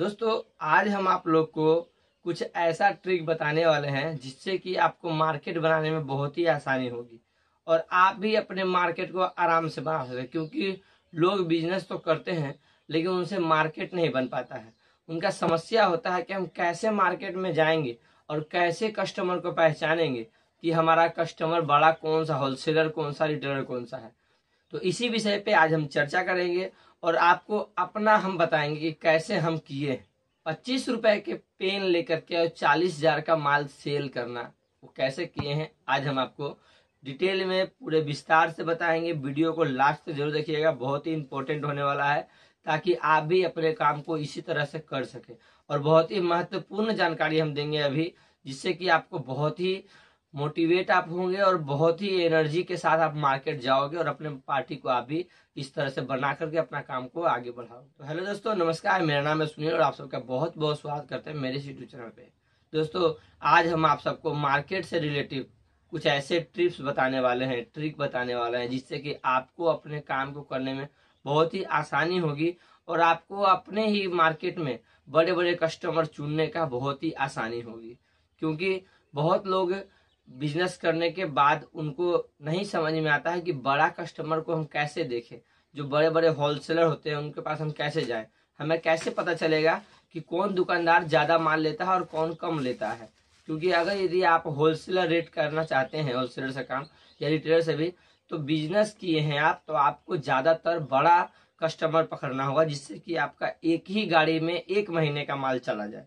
दोस्तों आज हम आप लोग को कुछ ऐसा ट्रिक बताने वाले हैं जिससे कि आपको मार्केट बनाने में बहुत ही आसानी होगी और आप भी अपने मार्केट को आराम से बना सकते हैं। क्योंकि लोग बिजनेस तो करते हैं लेकिन उनसे मार्केट नहीं बन पाता है। उनका समस्या होता है कि हम कैसे मार्केट में जाएंगे और कैसे कस्टमर को पहचानेंगे कि हमारा कस्टमर बड़ा कौन सा, होलसेलर कौन सा, रिटेलर कौन सा है। तो इसी विषय पे आज हम चर्चा करेंगे और आपको अपना हम बताएंगे कि कैसे हम किए। 25 रुपए के पेन लेकर के और 40,000 का माल सेल करना वो कैसे किए हैं, आज हम आपको डिटेल में पूरे विस्तार से बताएंगे। वीडियो को लास्ट तक जरूर देखिएगा, बहुत ही इंपॉर्टेंट होने वाला है ताकि आप भी अपने काम को इसी तरह से कर सके। और बहुत ही महत्वपूर्ण जानकारी हम देंगे अभी, जिससे कि आपको बहुत ही मोटिवेट आप होंगे और बहुत ही एनर्जी के साथ आप मार्केट जाओगे और अपने पार्टी को आप भी इस तरह से बना करके अपना काम को आगे बढ़ाओ। तो हेलो दोस्तों, नमस्कार, मेरा नाम है सुनील और आप सबका बहुत बहुत स्वागत करते हैं मेरे यूट्यूब चैनल पे। दोस्तों आज हम आप सबको मार्केट से रिलेटिव कुछ ऐसे ट्रिक बताने वाले हैं जिससे कि आपको अपने काम को करने में बहुत ही आसानी होगी और आपको अपने ही मार्केट में बड़े बड़े कस्टमर चुनने का बहुत ही आसानी होगी। क्योंकि बहुत लोग बिजनेस करने के बाद उनको नहीं समझ में आता है कि बड़ा कस्टमर को हम कैसे देखें। जो बड़े बड़े होलसेलर होते हैं उनके पास हम कैसे जाएं, हमें कैसे पता चलेगा कि कौन दुकानदार ज्यादा माल लेता है और कौन कम लेता है। क्योंकि अगर यदि आप होलसेलर रेट करना चाहते हैं, होलसेलर से काम या रिटेलर से भी, तो बिजनेस किए हैं आप तो आपको ज्यादातर बड़ा कस्टमर पकड़ना होगा, जिससे कि आपका एक ही गाड़ी में 1 महीने का माल चला जाए।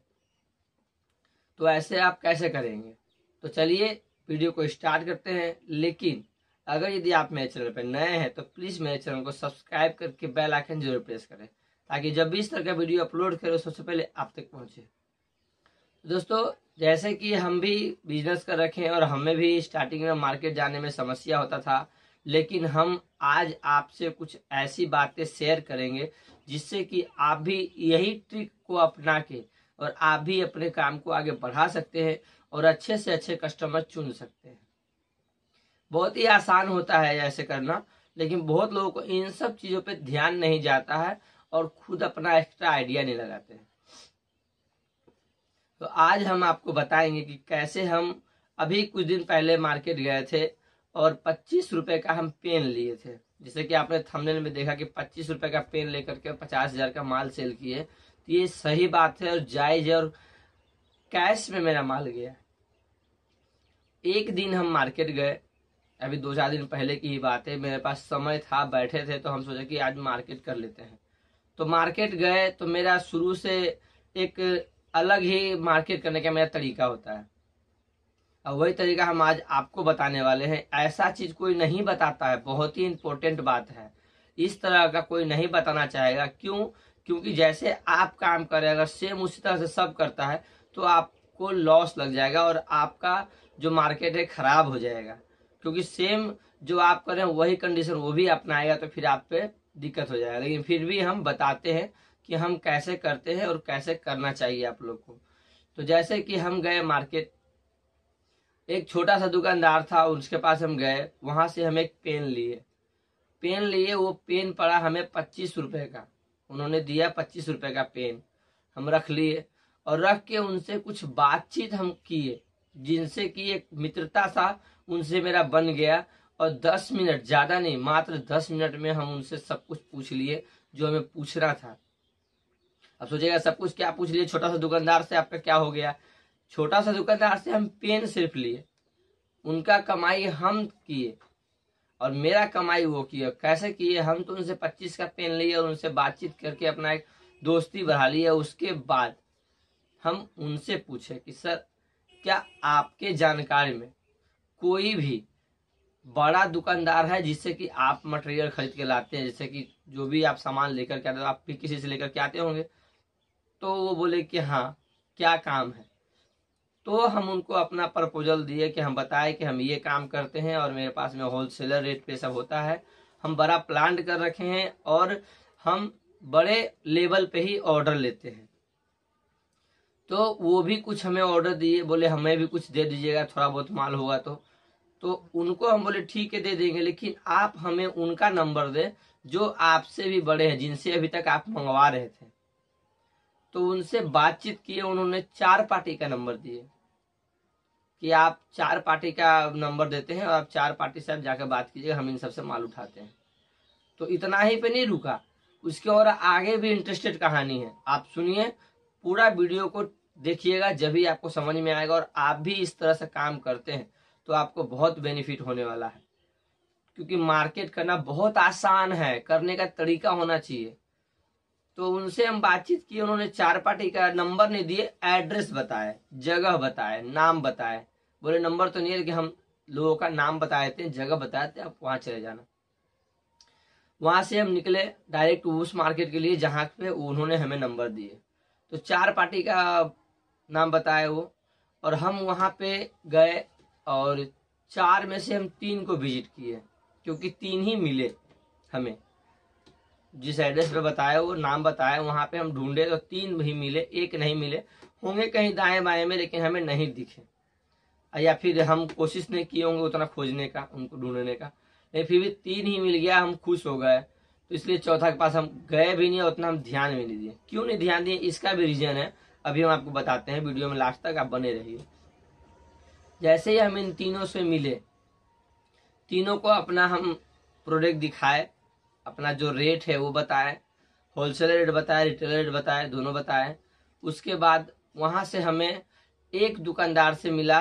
तो ऐसे आप कैसे करेंगे? तो चलिए वीडियो को स्टार्ट करते हैं। लेकिन अगर यदि आप मेरे चैनल पर नए हैं तो प्लीज मेरे चैनल को सब्सक्राइब करके बेल आइकन जरूर प्रेस करें ताकि जब भी इस तरह का वीडियो अपलोड करें सबसे पहले आप तक पहुंचे। दोस्तों जैसे कि हम भी बिजनेस कर रखे हैं और हमें भी स्टार्टिंग में मार्केट जाने में समस्या होता था, लेकिन हम आज आपसे कुछ ऐसी बातें शेयर करेंगे जिससे कि आप भी यही ट्रिक को अपना के और आप भी अपने काम को आगे बढ़ा सकते हैं और अच्छे से अच्छे कस्टमर चुन सकते हैं। बहुत ही आसान होता है ऐसे करना, लेकिन बहुत लोगों को इन सब चीजों पे ध्यान नहीं जाता है और खुद अपना एक्स्ट्रा आइडिया नहीं लगाते हैं। तो आज हम आपको बताएंगे कि कैसे हम अभी कुछ दिन पहले मार्केट गए थे और 25 रुपए का हम पेन लिए थे। जैसे कि आपने थंबनेल में देखा कि 25 रुपए का पेन लेकर के 50,000 का माल सेल किए। तो ये सही बात है और जायज है और कैश में मेरा माल गया। एक दिन हम मार्केट गए, अभी 2-4 दिन पहले की ही बात है, मेरे पास समय था, बैठे थे तो हम सोचे कि आज मार्केट कर लेते हैं। तो मार्केट गए तो मेरा शुरू से एक अलग ही मार्केट करने का मेरा तरीका होता है और वही तरीका हम आज आपको बताने वाले हैं। ऐसा चीज कोई नहीं बताता है, बहुत ही इंपॉर्टेंट बात है, इस तरह का कोई नहीं बताना चाहेगा। क्यों? क्योंकि जैसे आप काम करें अगर सेम उसी तरह से सब करता है तो आपको लॉस लग जाएगा और आपका जो मार्केट है खराब हो जाएगा। क्योंकि सेम जो आप करें वही कंडीशन वो भी अपनाएगा तो फिर आप पे दिक्कत हो जाएगा। लेकिन फिर भी हम बताते हैं कि हम कैसे करते हैं और कैसे करना चाहिए आप लोग को। तो जैसे कि हम गए मार्केट, एक छोटा सा दुकानदार था, उसके पास हम गए, वहां से हम एक पेन लिए। वो पेन पड़ा हमें 25 रुपए का, उन्होंने दिया 25 रुपए का पेन, हम रख लिए और रख के उनसे कुछ बातचीत हम किए, जिनसे कि एक मित्रता सा उनसे मेरा बन गया। और 10 मिनट, ज्यादा नहीं, मात्र 10 मिनट में हम उनसे सब कुछ पूछ लिए जो हमें पूछना था। अब सोचेगा सब कुछ क्या पूछ लिए, छोटा सा दुकानदार से आपका क्या हो गया? छोटा सा दुकानदार से हम पेन सिर्फ लिए, उनका कमाई हम किए और मेरा कमाई वो किया। कैसे किए? हम तो उनसे 25 का पेन लिए और उनसे बातचीत करके अपना एक दोस्ती बढ़ा लिया। उसके बाद हम उनसे पूछे कि सर क्या आपके जानकारी में कोई भी बड़ा दुकानदार है जिससे कि आप मटेरियल खरीद के लाते हैं, जैसे कि जो भी आप सामान लेकर के आते हो, आप भी किसी से लेकर के आते होंगे। तो वो बोले कि हाँ, क्या काम है? तो हम उनको अपना प्रपोजल दिए कि हम बताए कि हम ये काम करते हैं और मेरे पास में होलसेलर रेट पे सब होता है, हम बड़ा प्लांट कर रखे हैं और हम बड़े लेवल पे ही ऑर्डर लेते हैं। तो वो भी कुछ हमें ऑर्डर दिए, बोले हमें भी कुछ दे दीजिएगा, थोड़ा बहुत माल होगा तो उनको हम बोले ठीक है दे देंगे, लेकिन आप हमें उनका नंबर दें जो आपसे भी बड़े हैं, जिनसे अभी तक आप मंगवा रहे थे। तो उनसे बातचीत किए, उन्होंने 4 पार्टी का नंबर दिए कि आप 4 पार्टी का नंबर देते हैं और आप 4 पार्टी से आप जाकर बात कीजिएगा, हम इन सबसे माल उठाते हैं। तो इतना ही पे नहीं रुका, उसके और आगे भी इंटरेस्टेड कहानी है। आप सुनिए, पूरा वीडियो को देखिएगा, जब भी आपको समझ में आएगा। और आप भी इस तरह से काम करते हैं तो आपको बहुत बेनिफिट होने वाला है, क्योंकि मार्केट करना बहुत आसान है, करने का तरीका होना चाहिए। तो उनसे हम बातचीत की, उन्होंने 4 पार्टी का नंबर नहीं दिए, एड्रेस बताए, जगह बताए, नाम बताए। बोले नंबर तो नहीं है, लेकिन हम लोगों का नाम बताए थे, जगह बताए थे, आप वहां चले जाना। वहां से हम निकले डायरेक्ट उस मार्केट के लिए जहां पे उन्होंने हमें नंबर दिए। तो 4 पार्टी का नाम बताए वो, और हम वहां पे गए और 4 में से हम 3 को विजिट किए, क्योंकि 3 ही मिले हमें। जिस एड्रेस पे बताया, वो नाम बताया, वहां पे हम ढूंढे तो 3 ही मिले, 1 नहीं मिले। होंगे कहीं दाएं बाएं में, लेकिन हमें नहीं दिखे, या फिर हम कोशिश नहीं किए होंगे उतना खोजने का, उनको ढूंढने का। लेकिन फिर भी 3 ही मिल गया, हम खुश हो गए। तो इसलिए चौथा के पास हम गए भी नहीं, उतना हम ध्यान भी नहीं दिए। क्यों नहीं ध्यान दिए, इसका भी रीजन है, अभी हम आपको बताते हैं। वीडियो में लास्ट तक आप बने रहिए। जैसे ही हम इन तीनों से मिले, तीनों को अपना हम प्रोडक्ट दिखाए, अपना जो रेट है वो बताए, होलसेल रेट बताए, रिटेल रेट बताए, दोनों बताए। उसके बाद वहां से हमें एक दुकानदार से मिला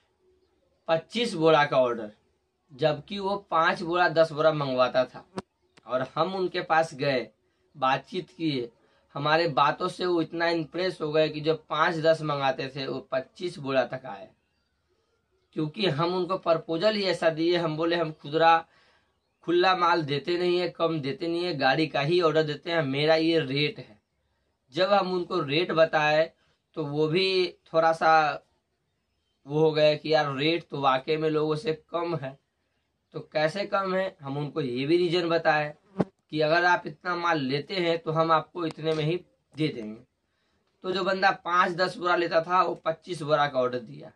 25 बोरा का ऑर्डर, जबकि वो 5 बोरा 10 बोरा मंगवाता था। और हम उनके पास गए, बातचीत किए, हमारे बातों से वो इतना इम्प्रेस हो गए कि जो 5-10 मंगाते थे वो 25 बोरा तक आए। क्योंकि हम उनको प्रपोजल ही ऐसा दिए, हम बोले हम खुला माल देते नहीं है, कम देते नहीं है, गाड़ी का ही ऑर्डर देते हैं, मेरा ये रेट है। जब हम उनको रेट बताए तो वो भी थोड़ा सा वो हो गया कि यार रेट तो वाकई में लोगों से कम है। तो कैसे कम है, हम उनको ये भी रीजन बताए कि अगर आप इतना माल लेते हैं तो हम आपको इतने में ही दे देंगे। तो जो बंदा 5-10 बोरा लेता था, वो 25 बोरा का ऑर्डर दिया।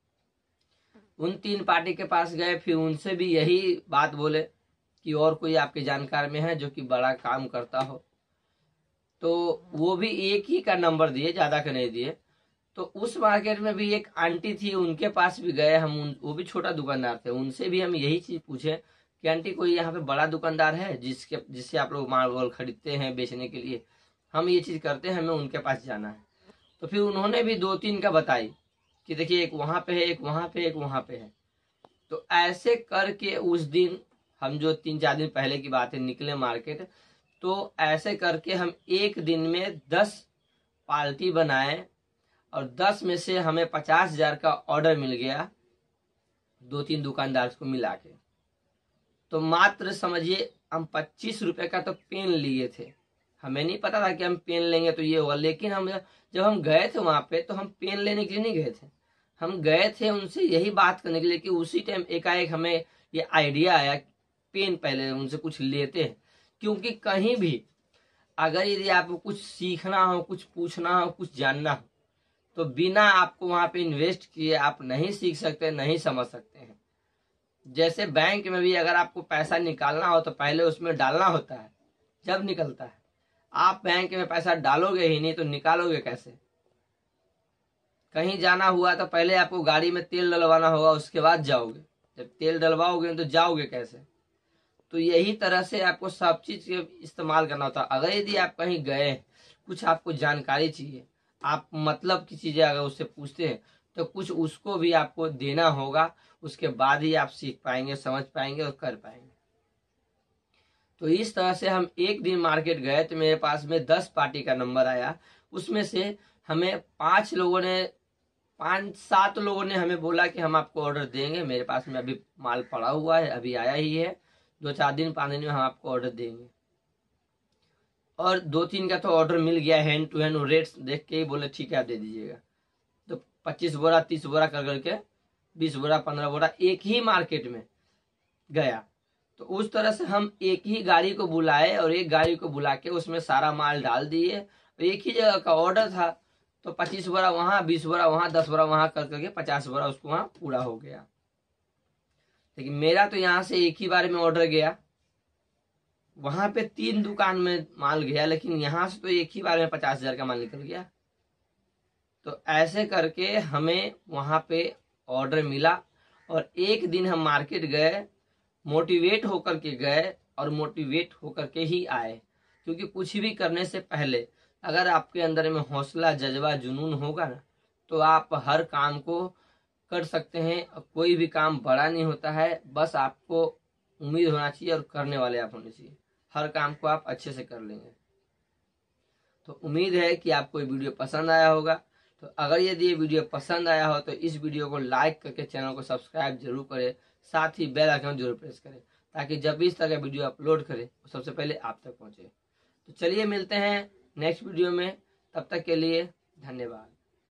उन 3 पार्टी के पास गए, फिर उनसे भी यही बात बोले कि और कोई आपके जानकार में है जो कि बड़ा काम करता हो। तो वो भी एक ही का नंबर दिए, ज्यादा का नहीं दिए। तो उस मार्केट में भी एक आंटी थी, उनके पास भी गए हम, वो भी छोटा दुकानदार थे। उनसे भी हम यही चीज पूछे कि आंटी कोई यहाँ पे बड़ा दुकानदार है जिससे आप लोग माल वाल खरीदते हैं बेचने के लिए, हम ये चीज करते हैं, हमें उनके पास जाना है। तो फिर उन्होंने भी 2-3 का बताई कि देखिए एक वहां पे है, एक वहां पे, एक वहां पे है। तो ऐसे करके उस दिन हम, जो 3-4 दिन पहले की बात है, निकले मार्केट। तो ऐसे करके हम एक दिन में 10 पार्टी बनाए और 10 में से हमें 50,000 का ऑर्डर मिल गया, 2-3 दुकानदार को मिला के। तो मात्र समझिए हम 25 रुपए का तो पेन लिए थे। हमें नहीं पता था कि हम पेन लेंगे तो ये होगा, लेकिन हम जब हम गए थे वहां पे, तो हम पेन लेने के लिए नहीं गए थे, हम गए थे उनसे यही बात करने के लिए कि उसी टाइम एकाएक हमें ये आइडिया आया, पेन पहले उनसे कुछ लेते हैं। क्योंकि कहीं भी अगर यदि आपको कुछ सीखना हो, कुछ पूछना हो, कुछ जानना हो, तो बिना आपको वहां पे इन्वेस्ट किए आप नहीं सीख सकते, नहीं समझ सकते हैं। जैसे बैंक में भी अगर आपको पैसा निकालना हो तो पहले उसमें डालना होता है, जब निकलता है। आप बैंक में पैसा डालोगे ही नहीं तो निकालोगे कैसे। कहीं जाना हुआ तो पहले आपको गाड़ी में तेल डलवाना होगा, उसके बाद जाओगे। जब तेल डलवाओगे तो जाओगे कैसे। तो यही तरह से आपको सब चीज इस्तेमाल करना होता है। अगर यदि आप कहीं गए, कुछ आपको जानकारी चाहिए, आप मतलब की चीजें अगर उससे पूछते हैं, तो कुछ उसको भी आपको देना होगा, उसके बाद ही आप सीख पाएंगे, समझ पाएंगे और कर पाएंगे। तो इस तरह से हम एक दिन मार्केट गए तो मेरे पास में 10 पार्टी का नंबर आया। उसमें से हमें 5-7 लोगों ने हमें बोला कि हम आपको ऑर्डर देंगे, मेरे पास में अभी माल पड़ा हुआ है, अभी आया ही है, 2-4 दिन 5 दिन में हम आपको ऑर्डर देंगे। और 2-3 का तो ऑर्डर मिल गया हैंड टू हैंड, रेट्स देख के ही बोले ठीक है आप दे दीजिएगा। तो 25 बोरा 30 बोरा कर करके 20 बोरा 15 बोरा एक ही मार्केट में गया। तो उस तरह से हम एक ही गाड़ी को बुलाए और एक गाड़ी को बुला के उसमें सारा माल डाल दिए। एक ही जगह का ऑर्डर था, तो 25 बोरा वहां, 20 बोरा वहां, 10 बोरा वहां कर करके 50 बोरा उसको वहां पूरा हो गया। लेकिन मेरा तो यहाँ से एक ही बार में ऑर्डर गया, वहां पे 3 दुकान में माल गया, लेकिन यहाँ से तो एक ही बार में 50,000 का माल निकल गया। तो ऐसे करके हमें वहां पे ऑर्डर मिला और एक दिन हम मार्केट गए, मोटिवेट होकर के गए और मोटिवेट होकर के ही आए। क्योंकि कुछ भी करने से पहले अगर आपके अंदर में हौसला, जज्बा, जुनून होगा ना, तो आप हर काम को कर सकते हैं। कोई भी काम बड़ा नहीं होता है, बस आपको उम्मीद होना चाहिए और करने वाले आप होने चाहिए। हर काम को आप अच्छे से कर लेंगे। तो उम्मीद है कि आपको ये वीडियो पसंद आया होगा। तो अगर यदि ये वीडियो पसंद आया हो तो इस वीडियो को लाइक करके चैनल को सब्सक्राइब जरूर करें, साथ ही बेल आइकन जरूर प्रेस करें, ताकि जब भी इस तरह का वीडियो अपलोड करें वो सबसे पहले आप तक पहुंचे। तो चलिए मिलते हैं नेक्स्ट वीडियो में, तब तक के लिए धन्यवाद।